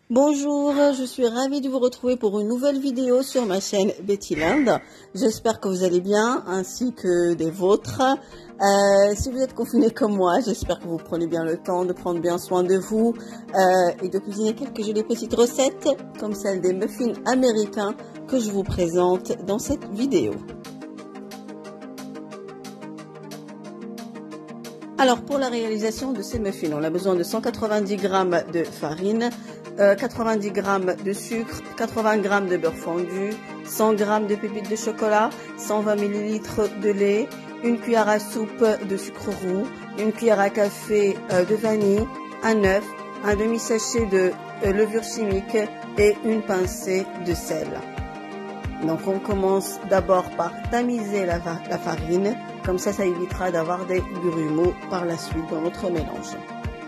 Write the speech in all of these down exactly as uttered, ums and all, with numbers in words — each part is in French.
Bonjour, je suis ravie de vous retrouver pour une nouvelle vidéo sur ma chaîne Bettyland. J'espère que vous allez bien, ainsi que des vôtres. Euh, si vous êtes confinés comme moi, j'espère que vous prenez bien le temps de prendre bien soin de vous euh, et de cuisiner quelques jolies petites recettes, comme celle des muffins américains que je vous présente dans cette vidéo. Alors pour la réalisation de ces muffins, on a besoin de cent quatre-vingt-dix grammes de farine, euh, quatre-vingt-dix grammes de sucre, quatre-vingts grammes de beurre fondu, cent grammes de pépites de chocolat, cent vingt millilitres de lait, une cuillère à soupe de sucre roux, une cuillère à café euh, de vanille, un œuf, un demi-sachet de euh, levure chimique et une pincée de sel. Donc on commence d'abord par tamiser la, la farine, comme ça ça évitera d'avoir des grumeaux par la suite dans notre mélange.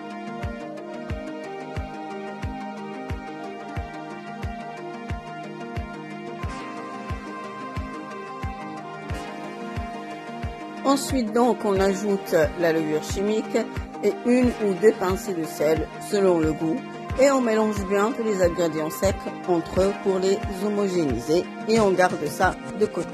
Ensuite donc on ajoute la levure chimique et une ou deux pincées de sel selon le goût. Et on mélange bien tous les ingrédients secs entre eux pour les homogénéiser et on garde ça de côté.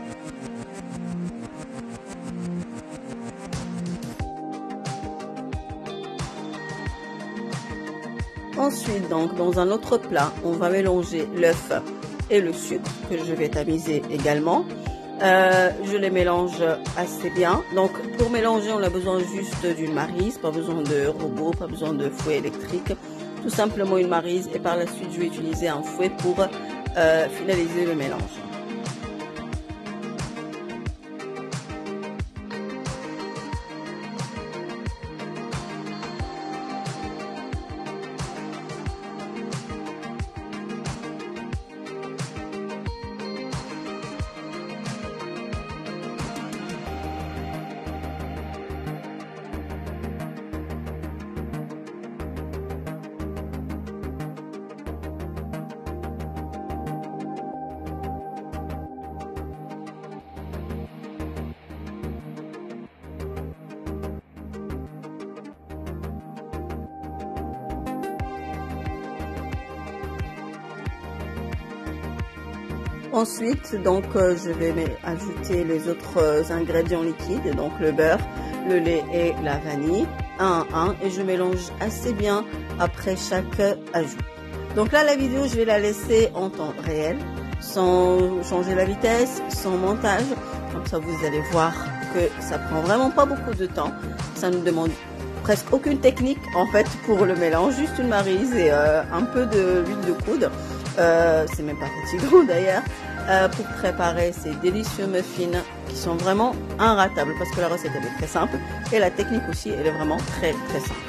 Ensuite, donc, dans un autre plat, on va mélanger l'œuf et le sucre que je vais tamiser également. Euh, je les mélange assez bien. Donc, pour mélanger, on a besoin juste d'une maryse, pas besoin de robot, pas besoin de fouet électrique. Tout simplement une maryse et par la suite, je vais utiliser un fouet pour euh, finaliser le mélange. Ensuite, donc, euh, je vais ajouter les autres euh, ingrédients liquides, donc le beurre, le lait et la vanille, un à un, et je mélange assez bien après chaque ajout. Donc là, la vidéo, je vais la laisser en temps réel, sans changer la vitesse, sans montage. Comme ça, vous allez voir que ça prend vraiment pas beaucoup de temps. Ça ne demande presque aucune technique, en fait, pour le mélange. Juste une maryse et euh, un peu de l'huile de coude. Euh, c'est même pas fatigant d'ailleurs, euh, pour préparer ces délicieux muffins qui sont vraiment inratables parce que la recette elle est très simple et la technique aussi elle est vraiment très très simple.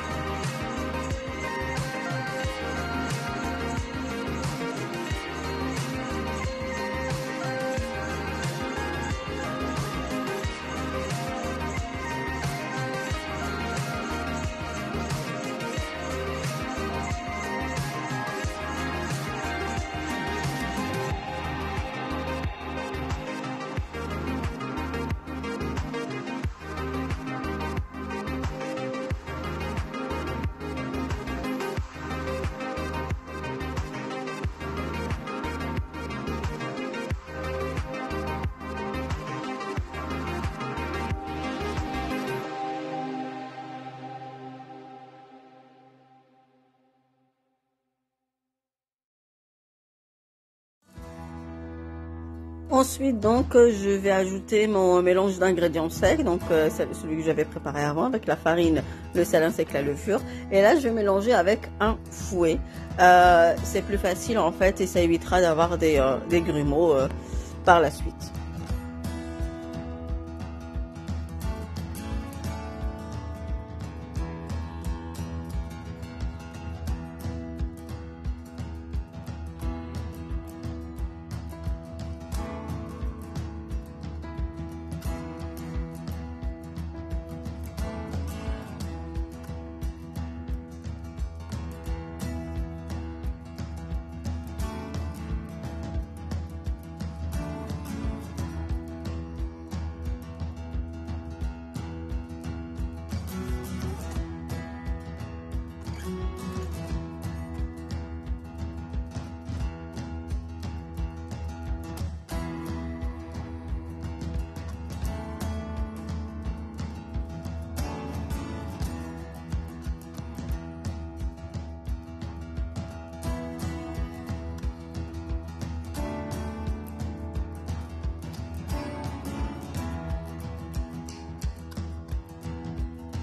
Ensuite, donc, je vais ajouter mon mélange d'ingrédients secs, donc euh, celui que j'avais préparé avant avec la farine, le sel ainsi que la levure. Et là, je vais mélanger avec un fouet. Euh, c'est plus facile en fait et ça évitera d'avoir des, euh, des grumeaux euh, par la suite.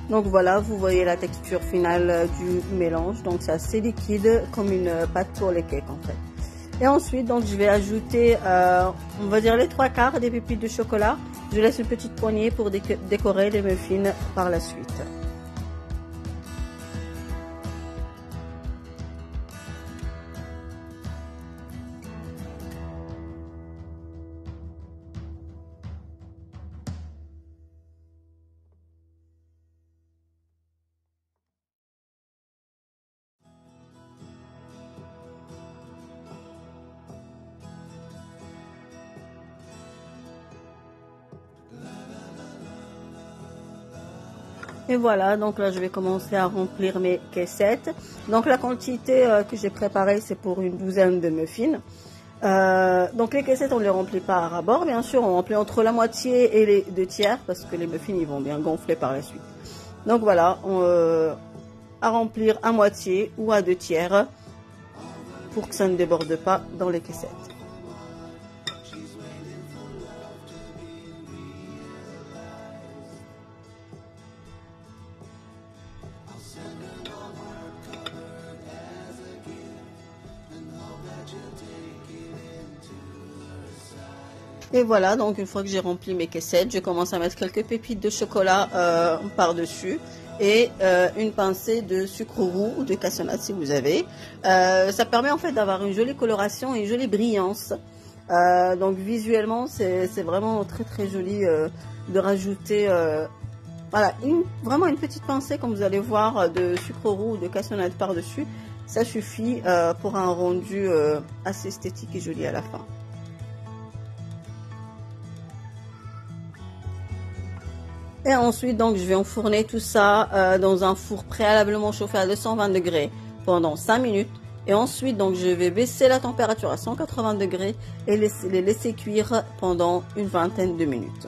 Donc voilà, vous voyez la texture finale du mélange. Donc c'est assez liquide comme une pâte pour les cakes en fait. Et ensuite, donc je vais ajouter, euh, on va dire les trois quarts des pépites de chocolat. Je laisse une petite poignée pour décorer les muffins par la suite. Et voilà, donc là je vais commencer à remplir mes caissettes. Donc la quantité euh, que j'ai préparée, c'est pour une douzaine de muffins. Euh, donc les caissettes, on ne les remplit pas à ras-bord, bien sûr, on remplit entre la moitié et les deux tiers parce que les muffins ils vont bien gonfler par la suite. Donc voilà, on, euh, à remplir à moitié ou à deux tiers pour que ça ne déborde pas dans les caissettes. Et voilà, donc une fois que j'ai rempli mes caissettes, je commence à mettre quelques pépites de chocolat euh, par-dessus et euh, une pincée de sucre roux ou de cassonade si vous avez. Euh, ça permet en fait d'avoir une jolie coloration et une jolie brillance. Euh, donc visuellement, c'est vraiment très très joli euh, de rajouter euh, voilà, une, vraiment une petite pincée comme vous allez voir de sucre roux ou de cassonade par-dessus. Ça suffit euh, pour un rendu euh, assez esthétique et joli à la fin. Et ensuite, donc, je vais enfourner tout ça euh, dans un four préalablement chauffé à deux cent vingt degrés pendant cinq minutes. Et ensuite, donc, je vais baisser la température à cent quatre-vingts degrés et laisser, les laisser cuire pendant une vingtaine de minutes.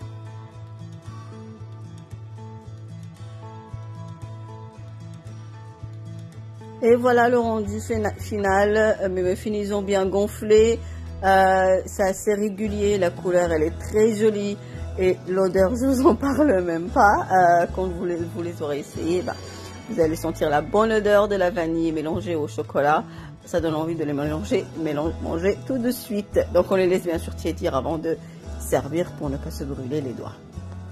Et voilà le rendu final. Mes muffins, ils ont bien gonflé. Euh, c'est assez régulier. La couleur, elle est très jolie. Et l'odeur, je vous en parle même pas. Euh, quand vous les, vous les aurez essayés, bah, vous allez sentir la bonne odeur de la vanille mélangée au chocolat. Ça donne envie de les mélanger, mélanger, manger tout de suite. Donc on les laisse bien sûr tiédir avant de servir pour ne pas se brûler les doigts.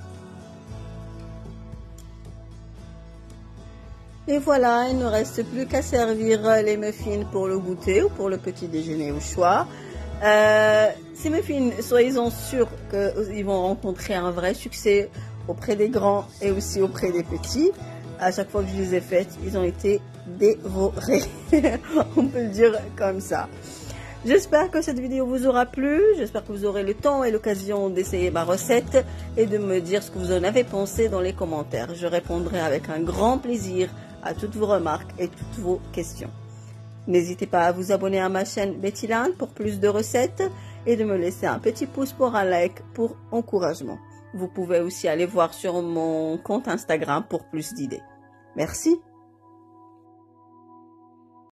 Et voilà, il ne reste plus qu'à servir les muffins pour le goûter ou pour le petit déjeuner au choix. Euh, ces muffins, soyez-en sûrs qu'ils vont rencontrer un vrai succès auprès des grands et aussi auprès des petits. À chaque fois que je les ai faites, ils ont été dévorés. On peut le dire comme ça. J'espère que cette vidéo vous aura plu. J'espère que vous aurez le temps et l'occasion d'essayer ma recette et de me dire ce que vous en avez pensé dans les commentaires. Je répondrai avec un grand plaisir à toutes vos remarques et toutes vos questions. N'hésitez pas à vous abonner à ma chaîne Betty Land pour plus de recettes et de me laisser un petit pouce pour un like pour encouragement. Vous pouvez aussi aller voir sur mon compte Instagram pour plus d'idées. Merci.